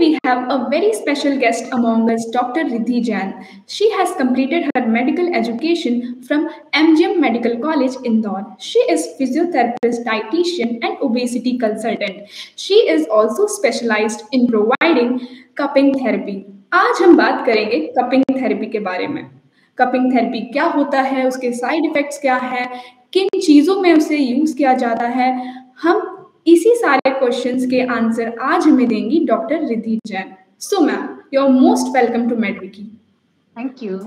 we have a very special guest among us, Dr. Riddhi Jain. She has completed her medical education from MGM Medical College, Indore. She is physiotherapist, dietitian, and obesity consultant. She is also specialized in providing cupping therapy. आज हम बात करेंगे cupping therapy के बारे में। Cupping therapy क्या होता है, उसके साइड इफेक्ट्स क्या है, किन चीज़ों में उसे यूज़ किया जाता है, हम इसी सारे क्वेश्चंस के आंसर आज हमें देंगी doctor Riddhi Jain. So ma'am, you are most welcome to Medwiki. Thank you.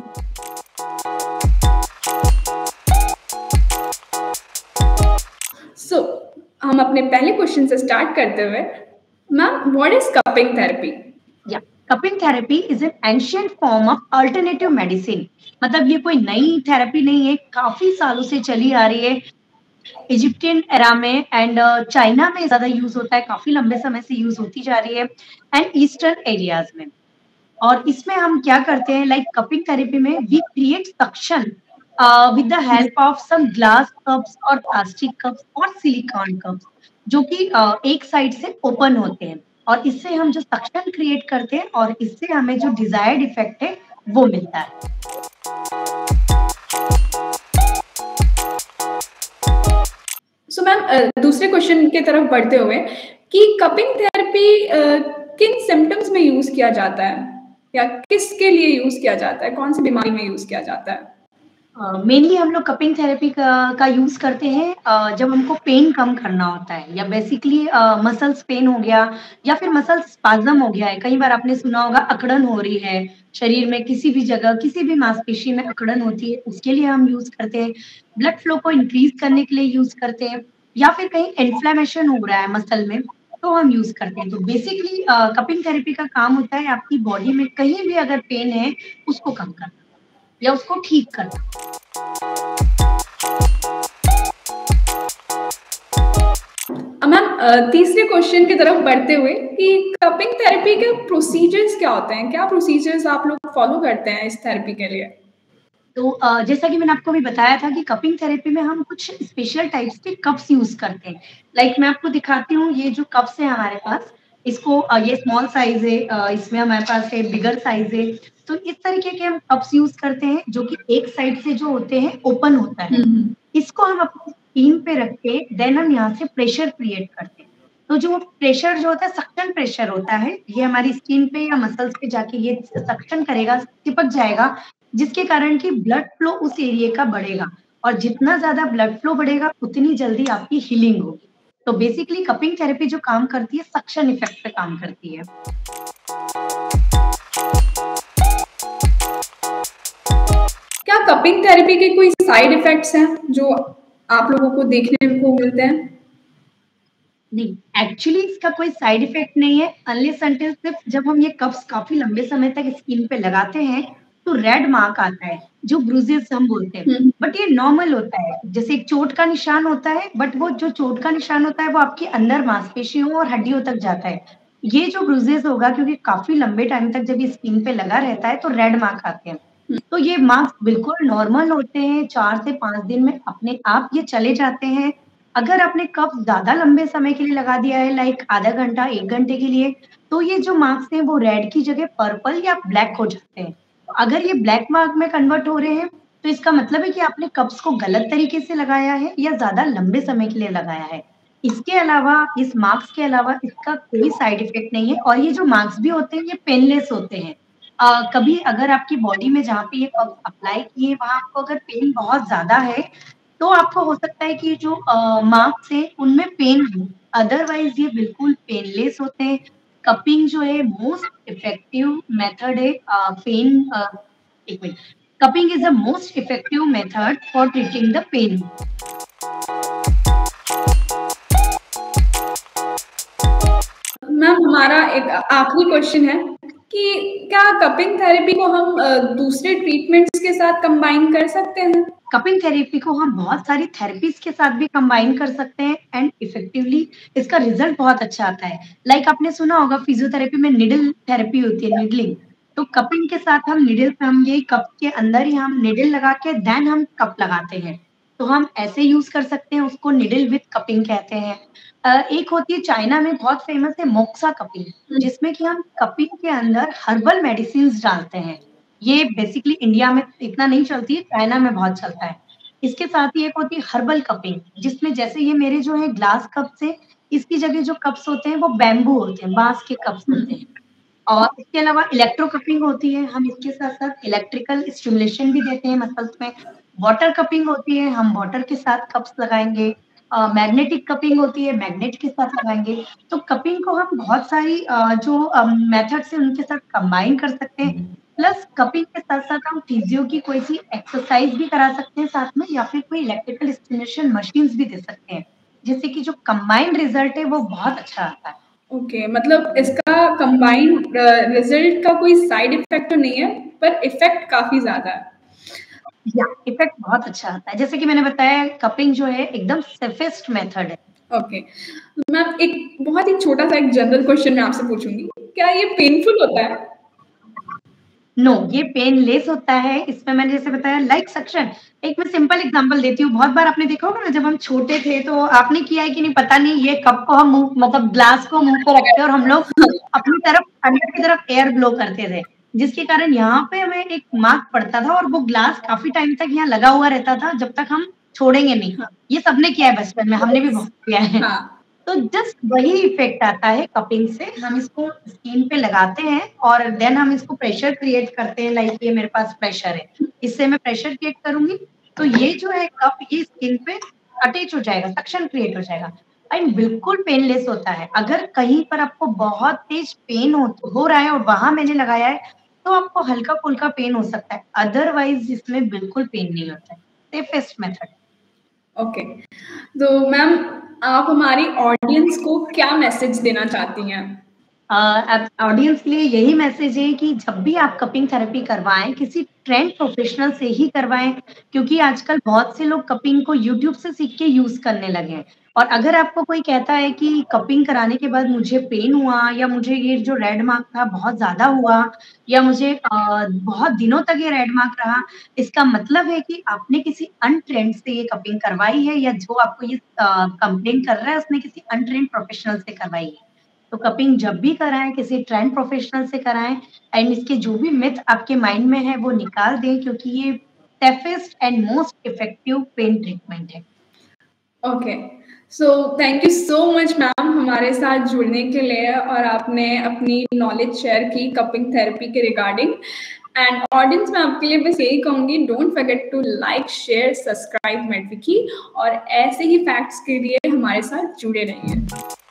So हम अपने पहले क्वेश्चन से स्टार्ट करते हुए, ma'am what is cupping therapy? Cupping therapy is an ancient form of alternative medicine. मतलब ये कोई नई थेरेपी नहीं है, काफी सालों से चली आ रही है। इजिप्टियन एरा में एंड चाइना में ज्यादा यूज होता है, काफी लंबे समय से यूज होती जा रही है एंड ईस्टर्न एरियाज में। और इसमें हम क्या करते हैं, लाइक कपिंग थेरेपी में we create suction with the help of some glass cups और प्लास्टिक कप्स और सिलिकॉन कप्स, जो कि एक साइड से ओपन होते हैं, और इससे हम जो सक्शन क्रिएट करते हैं और इससे हमें जो डिजायर्ड इफेक्ट है वो मिलता है। सो मैम, दूसरे क्वेश्चन की तरफ बढ़ते हुए कि कपिंग थेरेपी किन सिम्टम्स में यूज किया जाता है या किसके लिए यूज किया जाता है, कौन सी बीमारी में यूज किया जाता है? मेनली हम लोग कपिंग थेरेपी का यूज करते हैं जब हमको पेन कम करना होता है, या बेसिकली मसल्स पेन हो गया या फिर मसल स्पाज्म हो गया है। कई बार आपने सुना होगा अकड़न हो रही है शरीर में, किसी भी जगह किसी भी मांसपेशी में अकड़न होती है, उसके लिए हम यूज करते हैं। ब्लड फ्लो को इंक्रीज करने के लिए यूज करते हैं, या फिर कहीं इन्फ्लेमेशन हो रहा है मसल में तो हम यूज करते हैं। तो बेसिकली कपिंग थेरेपी का काम होता है आपकी बॉडी में कहीं भी अगर पेन है उसको कम करना या उसको ठीक करना। मैम, तीसरे क्वेश्चन की तरफ बढ़ते हुए कि कपिंग थेरेपी के प्रोसीजर्स क्या होते हैं, क्या प्रोसीजर्स आप लोग फॉलो करते हैं इस थेरेपी के लिए? तो जैसा कि मैंने आपको भी बताया था कि कपिंग थेरेपी में हम कुछ स्पेशल टाइप्स के कप्स यूज करते हैं। लाइक मैं आपको दिखाती हूँ, ये जो कप्स है हमारे पास, इसको ये स्मॉल साइज है, इसमें हमारे पास है बिगर साइज है। तो इस तरीके के हम कप्स यूज करते हैं जो कि एक साइड से जो होते हैं ओपन होता है। इसको हम अपनी स्किन पे रख के देन हम यहाँ से प्रेशर क्रिएट करते हैं। तो जो प्रेशर जो होता है, सक्शन प्रेशर होता है, ये हमारी स्किन पे या मसल्स पे जाके ये सक्शन करेगा, चिपक जाएगा, जिसके कारण कि ब्लड फ्लो उस एरिया का बढ़ेगा, और जितना ज्यादा ब्लड फ्लो बढ़ेगा उतनी जल्दी आपकी हीलिंग होगी। तो बेसिकली कपिंग थेरेपी जो काम करती है, सक्शन इफेक्ट पे काम करती है। क्या कपिंग थेरेपी के कोई साइड इफेक्ट्स हैं जो आप लोगों को देखने को मिलते हैं? नहीं, एक्चुअली इसका कोई साइड इफेक्ट नहीं है, अनलेस अनटिल सिर्फ जब हम ये कप्स काफी लंबे समय तक स्किन पे लगाते हैं तो रेड मार्क आता है, जो ब्रूजेस हम बोलते हैं। बट ये नॉर्मल होता है, जैसे एक चोट का निशान होता है, बट वो जो चोट का निशान होता है वो आपके अंदर मांसपेशियों और हड्डियों तक जाता है। ये जो ब्रूजेस होगा, क्योंकि काफी लंबे टाइम तक जब ये स्किन पे लगा रहता है तो रेड मार्क आते हैं। तो ये मार्क्स बिल्कुल नॉर्मल होते हैं, 4 से 5 दिन में अपने आप ये चले जाते हैं। अगर आपने कप ज्यादा लंबे समय के लिए लगा दिया है, लाइक आधा घंटा 1 घंटे के लिए, तो ये जो मार्क्स हैं वो रेड की जगह पर्पल या ब्लैक हो जाते हैं। तो अगर ये ब्लैक मार्क में कन्वर्ट हो रहे हैं तो इसका मतलब है कि आपने कप्स को गलत तरीके से लगाया है या ज्यादा लंबे समय के लिए लगाया है। इसके अलावा, इस मार्क्स के अलावा इसका कोई साइड इफेक्ट नहीं है, और ये जो मार्क्स भी होते हैं ये पेनलेस होते हैं। कभी अगर आपकी बॉडी में जहाँ पे ये कप्स अप्लाई किए वहां आपको अगर पेन बहुत ज्यादा है तो आपको हो सकता है कि जो मार्क्स है उनमें पेन हो, अदरवाइज ये बिल्कुल पेनलेस होते हैं। कपिंग जो है मोस्ट इफेक्टिव मेथड है पेन, एक minute, cupping is the most effective method for treating the pain. Ma'am, हमारा एक आखिरी क्वेश्चन है कि क्या कपिंग थेरेपी को हम दूसरे ट्रीटमेंट्स के साथ कंबाइन कर सकते हैं? कपिंग थेरेपी को हम बहुत सारी थेरेपीज के साथ भी कंबाइन कर सकते हैं एंड इफेक्टिवली इसका रिजल्ट बहुत अच्छा आता है। लाइक आपने सुना होगा फिजियोथेरेपी में निडल थेरेपी होती है, निडलिंग। तो कपिंग के साथ हम निडल, हम ये कप के अंदर ही हम निडल लगा के देन हम कप लगाते हैं। तो हम ऐसे यूज़ कर सकते हैं उसको निडल विथ कपिंग कहते हैं। एक होती है चाइना में बहुत फ़ेमस है मोक्सा कपिंग जिसमें कि हम कपिंग के अंदर हर्बल मेडिसिन्स डालते हैं। ये बेसिकली इंडिया में इतना नहीं चलती है, चाइना में बहुत चलता है। इसके साथ ही एक होती है हर्बल कपिंग जिसमें जैसे ये मेरे जो है ग्लास कप्स हैं, इसकी जगह जो कप्स होते हैं वो बैम्बू होते हैं, बाँस के कप्स होते हैं। और इसके अलावा इलेक्ट्रो कपिंग होती है, हम इसके साथ-साथ इलेक्ट्रिकल स्टिमुलेशन भी देते हैं मसल्स में। वाटर कपिंग होती है, हम वाटर के साथ कप्स लगाएँगे। मैग्नेटिक कपिंग होती है, मैग्नेट के साथ लगाएँगे। तो कपिंग को हम बहुत सारी जो मेथड्स हैं उनके साथ कंबाइन कर सकते हैं। प्लस कपिंग के साथ-साथ हम फिजियो की कोई-सी एक्सरसाइज़ भी करा सकते हैं साथ में या फिर कोई इलेक्ट्रिकल स्टिमुलेशन मशीन्स भी दे सकते हैं। जिससे कि जो कंबाइंड रिज़ल्ट है वो बहुत अच्छा आता है। ओके, मतलब इसका कंबाइंड रिजल्ट का कोई साइड इफेक्ट तो नहीं है, पर इफेक्ट काफ़ी ज़्यादा है। या इफ़ेक्ट बहुत अच्छा आता है। जैसे कि मैंने बताया कपिंग जो है एकदम सेफेस्ट मेथड है। ओके, मैम एक बहुत ही छोटा-सा एक जनरल क्वेश्चन मैं आपसे पूछूँगी, क्या ये पेनफुल होता है? नो, ये पेनलेस होता है, इसमें मैंने जैसे बताया लाइक सक्शन एक मैं सिंपल एग्ज़ाम्पल देती हूँ, बहुत बार आपने देखा होगा ना जब हम छोटे थे तो आपने किया है कि नहीं पता नहीं ये कप को हम मुँह मतलब ग्लास को मुँह पे रखते हैं और हम लोग अपनी तरफ अंदर की तरफ एयर ब्लो करते थे, जिसके कारण यहाँ पे हमें एक मार्क पड़ता था और वो ग्लास काफ़ी टाइम तक यहाँ लगा हुआ रहता था जब तक हम छोड़ेंगे नहीं। हाँ, ये सबने किया है बचपन में, हमने भी बहुत किया है। हाँ, तो जस्ट वही इफ़ेक्ट आता है कपिंग से, हम इसको स्किन पे लगाते हैं और देन हम इसको प्रेशर क्रिएट करते हैं लाइक ये मेरे पास प्रेशर है, इससे मैं प्रेशर क्रिएट करूँगी, तो ये जो है कप ये स्किन पे अटैच हो जाएगा, सक्शन क्रिएट हो जाएगा एंड बिल्कुल पेनलेस होता है। अगर कहीं पर आपको बहुत तेज़ पेन हो रहा है और वहाँ मैंने लगाया है, तो आपको हल्का-फुल्का पेन हो सकता है, अदरवाइज़ इसमें बिल्कुल पेन नहीं होता है। सेफेस्ट मेथड है। ओके। तो मैम आप हमारी ऑडियंस को क्या मैसेज देना चाहती हैं? अब ऑडियंस के लिए यही मैसेज है कि जब भी आप कपिंग थेरेपी करवाएँ, किसी ट्रेंड प्रोफेशनल से ही करवाएँ, क्योंकि आजकल बहुत से लोग कपिंग को यूट्यूब से सीख के यूज़ करने लगे हैं। और अगर आपको कोई कहता है कि कपिंग कराने के बाद मुझे पेन हुआ या मुझे ये जो रेड मार्क था बहुत ज़्यादा हुआ या मुझे बहुत दिनों तक ये रेड मार्क रहा, इसका मतलब है कि आपने किसी अनट्रेंड से ये कपिंग करवाई है या जो आपको ये कंप्लेंट कर रहा है उसने किसी अनट्रेंड प्रोफेशनल से करवाई है। तो कपिंग जब भी कराएँ किसी ट्रेंड प्रोफेशनल से कराएँ एंड इसके जो भी मिथ आपके माइंड में है वो निकाल दें क्योंकि ये safest and most effective pain treatment है। Okay, so thank you so much ma'am हमारे साथ जुड़ने के लिए और आपने अपनी नॉलेज शेयर की कपिंग थेरेपी के रिगार्डिंग एंड ऑडियंस मैं आपके लिए बस यही कहूँगी don't forget to like, share, subscribe Medwiki और ऐसे ही फैक्ट्स के लिए हमारे साथ जुड़े रहिए।